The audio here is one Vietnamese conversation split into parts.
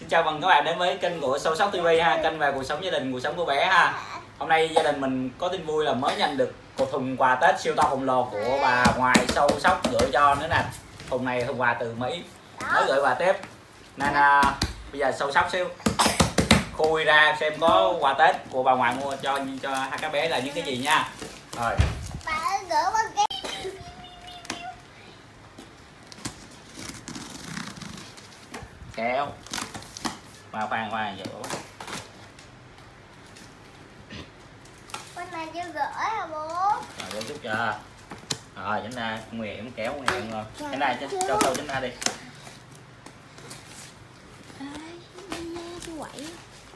Xin chào mừng các bạn đến với kênh của Sâu Sóc TV ha, kênh về cuộc sống gia đình, cuộc sống của bé ha. Hôm nay gia đình mình có tin vui là mới nhận được một thùng quà Tết siêu to khổng lồ của bà ngoại Sâu Sóc gửi cho nữa nè. Thùng này thùng quà từ Mỹ mới gửi quà tiếp. Nên bây giờ Sâu Sóc sẽ khui ra xem có quà Tết của bà ngoại mua cho hai các bé là những cái gì nha. Rồi. Bà gửi qua cái Kéo. Khoan vậy. bên này chưa gửi hả bố? Rồi bố chút chưa? Rồi tránh ra, nguy hiểm kéo nguy hiểm rồi. Tránh ra cho Sâu tránh ra đi. Cái quậy.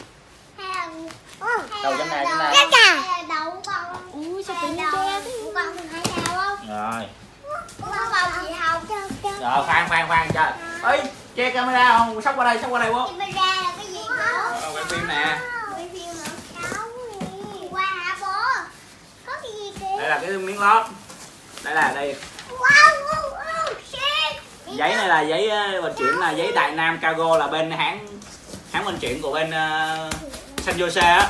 Đầu tránh ra. Đầu của con. Ui sao tự nhiên che thế? Của con thấy sao không? Rồi. Của con gì không? Rồi khoan trời. Ơi, che camera không? Sóc qua đây bố. Camera là cái gì hả? Quay phim nè. Quay phim hả? Qua hả bố? Có cái gì kìa? Đây là cái miếng lót. Đây. Wow, shit. Giấy này là giấy vận chuyển, là giấy Đại Nam Cargo, là bên hãng vận chuyển của bên San Jose á.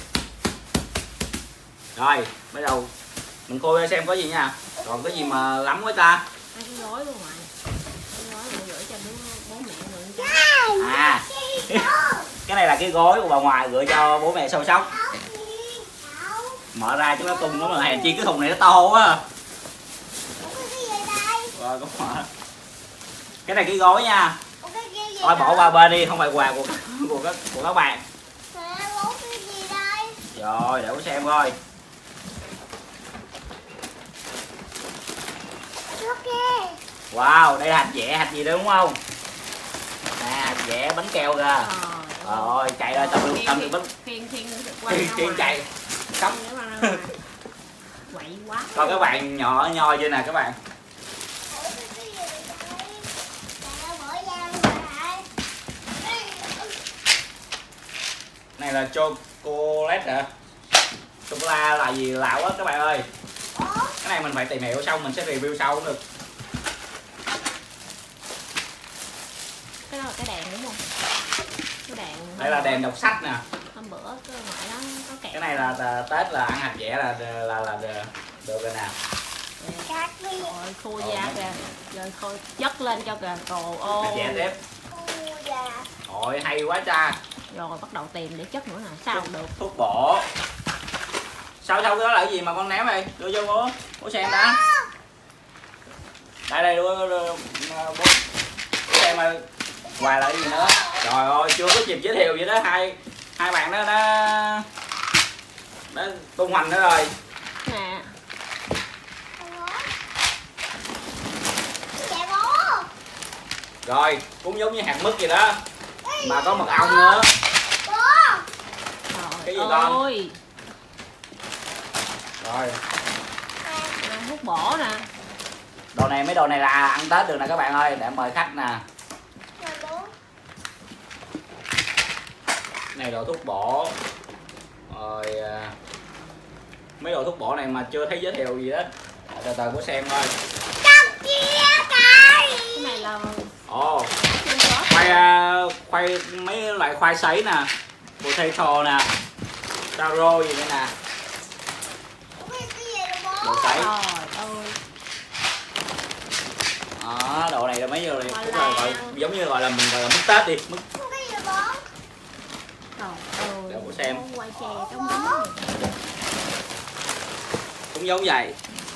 Rồi, bắt đầu mình coi xem có gì nha. Còn cái gì mà lắm quá ta? Cái gói luôn ngoại. Cái gói mà gửi cho bố mẹ người À. Cái này là cái gối của bà ngoại gửi cho bố mẹ Sâu Sóc. Mở ra chúng nó tung lắm, mà hèn chi cái thùng này nó to quá. Rồi có mở. Cái này cái gối nha. Thôi bỏ qua bên đi, không phải quà của các bạn. Rồi để bố xem coi. Wow, đây là hạt dẻ, hạt gì đó đúng không? Nè, hạt dẻ bánh keo kìa. Rồi chạy rồi tầm được bánh. Khiên chạy. Cắm. Quậy quá. Coi các bạn nhỏ nhoi chưa nè các bạn. Này là chocolate hả? Chocolate là gì lạ quá các bạn ơi. Cái này mình phải tìm hiểu xong mình sẽ review sau cũng được. Cái đó là cái đèn đúng không? Cái đèn. Đây là đèn đọc sách nè. Hôm bữa cái ngoại đó có kẹo. Cái này là Tết là ăn hạt dẻ là được rồi nè. Rồi khui ra kìa. Rồi khui chất lên cho kìa. Trời ơi. Hạt dẻ tiếp. Ôi hay quá cha. Rồi bắt đầu tìm để chất nữa nè. Sao được? Thuốc bổ. Sao cái đó là cái gì mà con ném đây? Đưa cho bố xem đã. Đây bố xem ơi. Quà là cái gì nữa? Trời ơi, chưa có dịp giới thiệu vậy đó, hai bạn đó đã tung hoành nữa rồi. Nè. Rồi, cũng giống như hạt mứt gì đó. Mà có mật ong nữa. Cái gì con? Rồi. Thuốc bổ nè. Mấy đồ này là ăn Tết được nè các bạn ơi, để mời khách nè. Này đồ thuốc bổ. Rồi mấy đồ thuốc bổ này mà chưa thấy giới thiệu gì hết. Từ từ có xem thôi. Cái này là khoai mấy loại khoai sấy nè, potato nè, taro gì nữa nè. Đồ sấy. Đồ này là mấy đồ này cũng là gọi giống như gọi là mình gọi là mứt Tết đi. Để bố xem. Cũng giống vậy.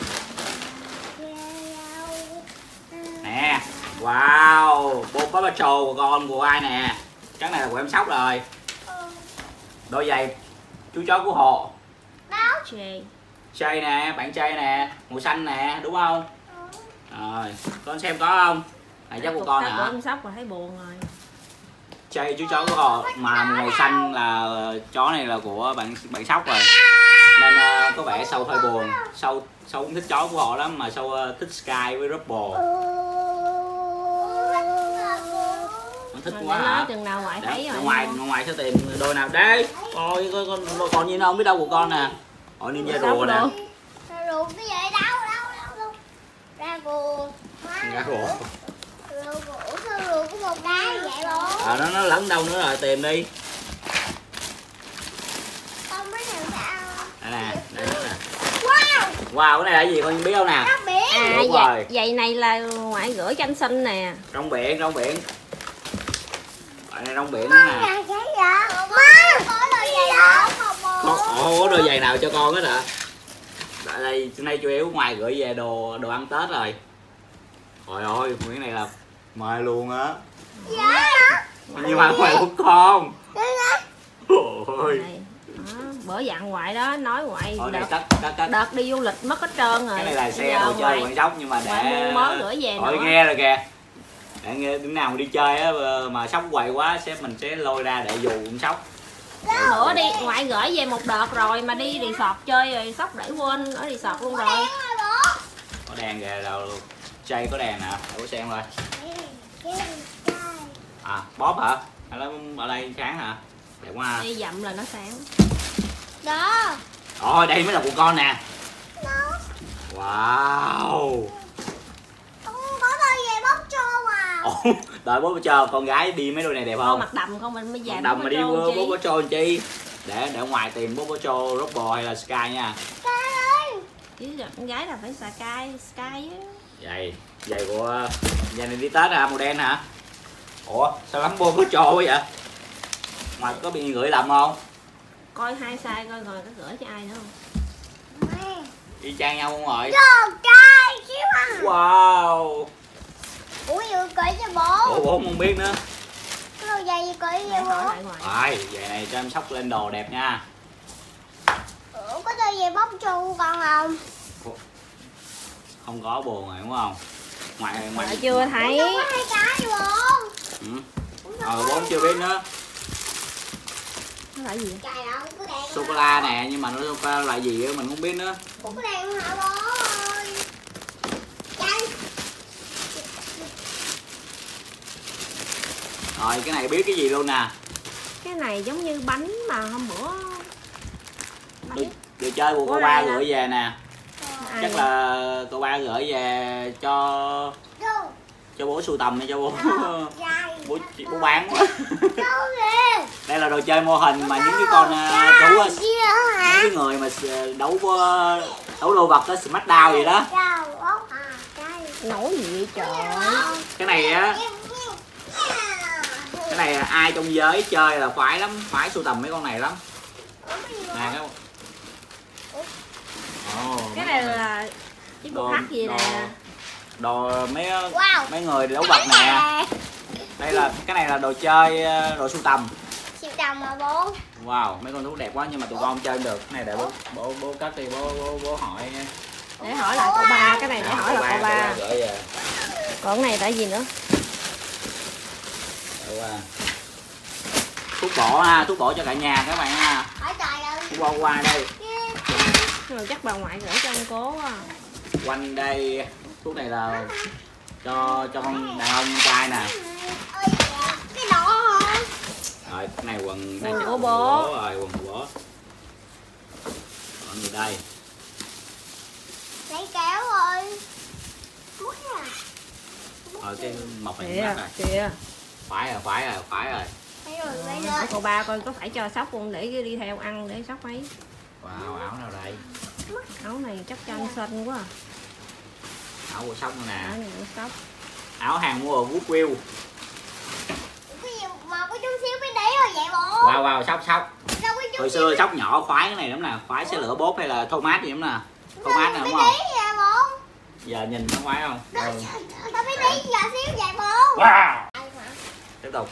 Nè. Wow, bột bắp trồ của ai nè? Cái này là của em Sóc rồi. Đôi giày chú chó của Hồ. Chay nè, bạn chay nè, màu xanh nè, đúng không? Rồi, con xem có không? Này chắc của con nè. Em Sóc là thấy buồn rồi. Chay chú chó của Hồ, mà màu xanh là chó này là của bạn Sóc rồi. Nên có vẻ Sâu hơi buồn. Sâu cũng thích chó của họ lắm, mà Sâu thích Sky với Rubble. Thích quá hả? Chừng nào ngoại thấy rồi. Ngoài sẽ tìm đôi nào đấy. Coi còn gì đâu không biết đâu của con nè. Ôi ninja rùa nè. Rùa cái gì đâu. Ra rùa. Ra rùa. Rùa có một cái vậy bố. nó lẫn đâu nữa rồi, tìm đi. Con mới nhận ra. Đây nè, đây nữa nè. Wow. Wow, cái này là gì con biết không nè? Rong biển. Đúng rồi. Giày này là ngoại gửi cho anh Sinh nè. Rong biển. Đây rong biển Con nè. nhà cái gì? Má, có đôi giày nào không? Có đôi giày nào cho con hết hả? Đây, nay chủ yếu ngoài gửi về đồ ăn Tết rồi. Trời ơi, cái này là mời luôn á. Dạ. Nhưng mà ngoài của con. Ôi. Này. Đó, bữa dặn ngoại đó, nói ngoại Ở đây đợt đi du lịch mất hết trơn rồi. Cái này là xe đồ chơi Quảng Sóc nhưng mà để mua mới gửi về nữa. nghe rồi kìa. Để nghe đứng nào mà đi chơi á mà Sóc quậy quá mình sẽ lôi ra để dù con Sóc. Bữa đi ngoại gửi về một đợt rồi mà đi resort chơi rồi Sóc để quên ở resort luôn rồi. Có đèn kìa, đâu chơi có đèn nè, để có xem coi. À, bóp hả? Hay là ở đây sáng hả? Đẹp quá ha. Đi dặm là nó sáng. Đó. Rồi, đây mới là của con nè. Wow. Có đôi giày bóc trô à. Ồ, đợi bố cho con gái đi mấy đôi này đẹp Con không? mặt đầm không mình mới dài. Đầm mà đi bố cho làm chi? Để ngoài tìm bố cho Robo hay là Sky nha. Chứ con gái là phải Sky á. Giày của giày này đi Tết hả? Màu đen hả? Ủa sao lắm bố cho quá vậy? Ngoài có bị gửi lầm không? Coi hai size coi rồi có gửi cho ai nữa không? Y chang nhau không rồi? Đồ trai xíu à. Wow. Ủa vừa cởi cho bố. Ủa bố không biết nữa. Cái đôi giày gì cởi Để cho hỏi bố. lại ngoài. Rồi, giày này cho em Sóc lên đồ đẹp nha. Ủa có đôi giày bóc trô của con không? Không có buồn rồi đúng không? Ngoài Ngoại chưa thấy. Có hai cái gì bố. Ừ. Bố cũng chưa biết nữa. Nó là gì vậy? Trời ơi có đèn. Sô cô la nè, nhưng mà nó sô cô la là gì á mình không biết nữa. Có đèn hả bố ơi. Chạy. Rồi cái này biết cái gì luôn nè. Cái này giống như bánh mà hôm bữa Đồ chơi của cô ba gửi về nè. Ai Chắc vậy? là cô ba gửi về cho bố sưu tầm hay cho bố bố bán. Đây là đồ chơi mô hình mà những cái con chú á, những cái người mà đấu đô vật á, Smackdown vậy đó. Nổi gì vậy trời. Cái này á, cái này ai trong giới chơi là khoái lắm, khoái sưu tầm mấy con này lắm. Nè cái Cái này là chiếc bộ hát gì nè. Đồ mấy người đấu vật nè. Đây là cái này là đồ chơi, đồ sưu tầm. Sưu tầm mà bố. Wow, mấy con thú đẹp quá nhưng mà tụi con không chơi được. Cái này để bố cất đi, bố hỏi. Để hỏi lại cậu ba, cái này để hỏi là cậu ba. Gửi về. Còn cái này là gì nữa? Thuốc bổ ha, thuốc bổ cho cả nhà các bạn ha. Hỏi trời ơi. Thuốc qua đây. Nhưng mà chắc bà ngoại gửi cho ông cố á. Quanh đây, thuốc này là cho con đàn ông trai nè. Cái đó hả? Rồi cái này quần này Quần của bố. Rồi quần của bố. Còn gì đây? Lấy kéo rồi. Rồi cái mộc này Kìa, mắc rồi. kìa. Phải rồi. Lấy rồi, lấy Hỏi lên. cậu ba coi có phải cho Sóc không để đi theo ăn để Sóc ấy. Wow, áo nào đây? Áo này chắc cho anh xinh quá. Áo của Sóc nè. Áo này của Sóc. Áo hàng mua ở Goodwill. Cái gì mà có chút xíu bên đấy rồi vậy bố? Wow, Sóc. Đâu có chút Hồi xưa Sóc nhỏ khoái cái này lắm nè, khoái xe lửa bốt hay là Thomas gì lắm nè. Thomas nè đúng không? vậy bố? Giờ nhìn nó khoái không? Tao biết đi giờ xíu vậy bố. Wow. Tiếp tục.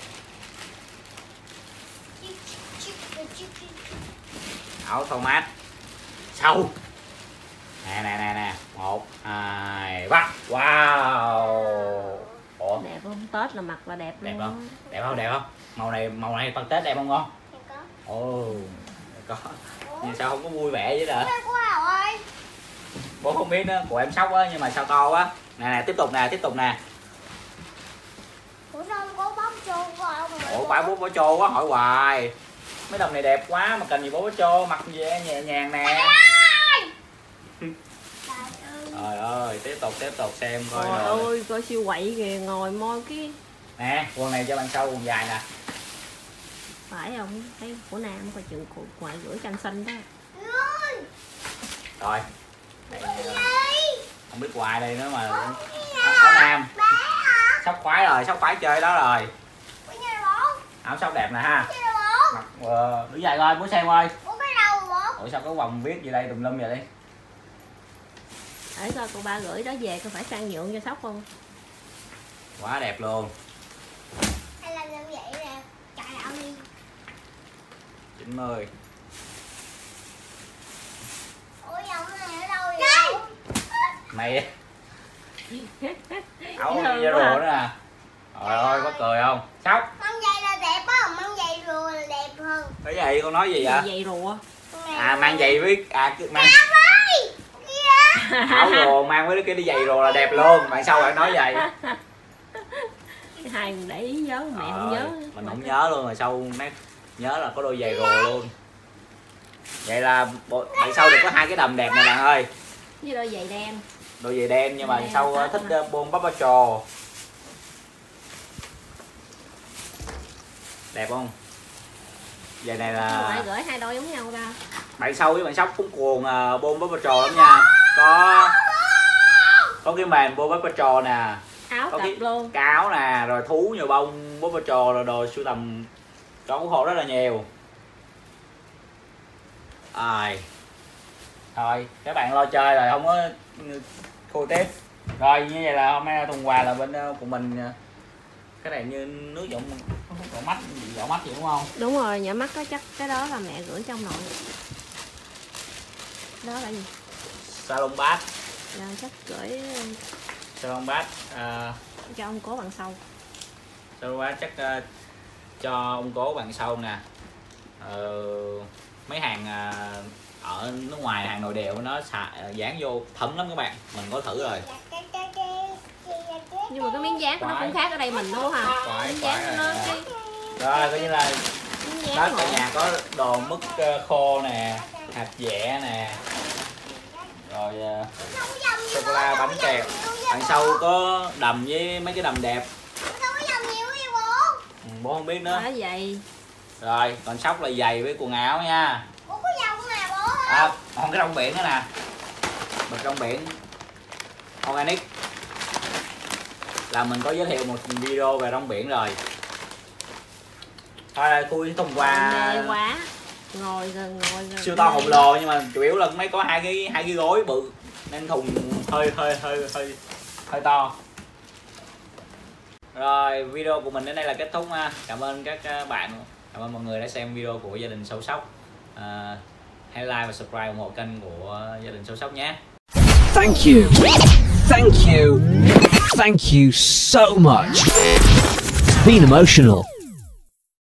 Áo Thomas. Sau. Nè. 1, 2, 3. Wow. Ủa, Đẹp không? Tết là mặc là đẹp đẹp luôn. không? Đẹp không? Màu này phần Tết đẹp không con? Ồ, có. Nhưng sao không có vui vẻ vậy đó? Bố không biết nữa, của em Sóc á nhưng mà sao to quá. Nè, tiếp tục nè. Ủa sao không có bóc trô của ông mà? Ủa phải bố trô quá hỏi hoài. Mấy đồng này đẹp quá mà cần gì bố trô, mặc về nhẹ nhàng nè. Trời ơi, tiếp tục xem coi Trời rồi. ơi, coi siêu quậy kìa, ngồi môi cái Nè quần này cho bạn sâu quần dài nè. Phải không? Thấy của Nam coi chừng ngoài gửi tranh xanh đó. Rồi không biết hoài đây nữa mà áo Nam sóc khoái rồi, sóc khoái chơi đó rồi. Áo sóc đẹp nè ha. Mặc đứa dài coi bố xem coi. Ủa sao có vòng viết gì đây tùm lum vậy đi. Để coi cô ba gửi đó về cô phải sang nhượng cho Sóc không? Quá đẹp luôn. Hay là như vậy nè, chạy ảo đi. 90. Ủa giọng này ở đâu vậy? Mày áo da rùa nữa nè. Trời ơi có cười không? Sóc. Măng dây là đẹp á, măng dây rùa là đẹp hơn. Cái gì con nói gì vậy? Giày rùa. À mang giày với mang áo rùa mang với cái giày rùa là đẹp luôn. Bạn sao bạn nói vậy? Hai người để ý nhớ mẹ không nhớ. Mình không nhớ luôn rồi sau mấy nhớ là có đôi giày rùa luôn. Vậy là bạn sau được có hai cái đầm đẹp nè bạn ơi. Với đôi giày đen. Đôi giày đen nhưng mà Đen, sau thích bông bắp trò. Đẹp không? Giày này là Ngoại gửi hai đôi giống nhau ta. bạn sau với bạn Sóc cũng cuồng bông bắp trò lắm nha. Có cái mền bông bắp trò nè. Áo Có tập cái luôn. cáo nè, rồi thú nhiều bông bắp trò, rồi đồ sưu tầm tròn ủng hộ rất là nhiều. Thôi các bạn lo chơi rồi không có khu tiếp. Rồi như vậy là hôm nay thùng quà là bên của mình. Cái này như nước dọn mắt gì dọn mắt vậy đúng không? Đúng rồi, nhỏ mắt có chắc cái đó là mẹ gửi trong nội. Đó là gì? Salon bát. Là chắc gửi Salon bát cho ông cố bằng sau. Salon bát chắc cho ông cố bạn sau nè. Mấy hàng ở nước ngoài, hàng nội địa nó dán vô thấm lắm các bạn, mình có thử rồi. Nhưng mà cái miếng dán nó cũng khác ở đây mình đúng không? Miếng dán nó cái rồi coi như là đó cả nhà có đồ mứt khô nè, hạt dẻ nè, rồi sô cô la, bánh kẹo. Đằng sau có đầm với mấy cái đầm đẹp. Bố không biết nữa. Đó vậy. Rồi còn Sóc là giày với quần áo nha. Ủa có dòng nè bố. Còn cái rong biển nữa nè. Bịch rong biển organic là mình có giới thiệu một video về rong biển rồi. Thôi là khui thùng quà mê quá. Ngồi gần siêu to khổng lồ, nhưng mà chủ yếu là mấy có hai cái gối bự nên thùng hơi to. Rồi video của mình đến đây là kết thúc ha. Cảm ơn các bạn, cảm ơn mọi người đã xem video của gia đình Sâu Sóc. Hãy like và subscribe ủng hộ kênh của gia đình Sâu Sóc nhé. Thank you. Thank you. Thank you so much. It's been emotional.